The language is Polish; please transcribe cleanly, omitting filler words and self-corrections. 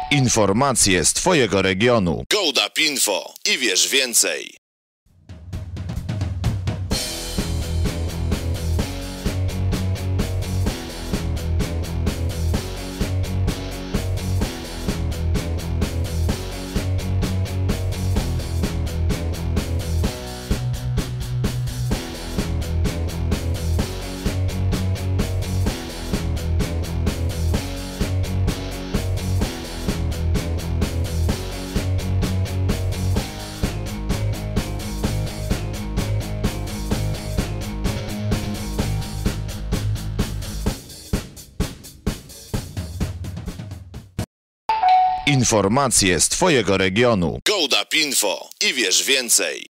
Informacje z Twojego regionu. GoDap Info i wiesz więcej. Informacje z Twojego regionu. GoDap Info i wiesz więcej.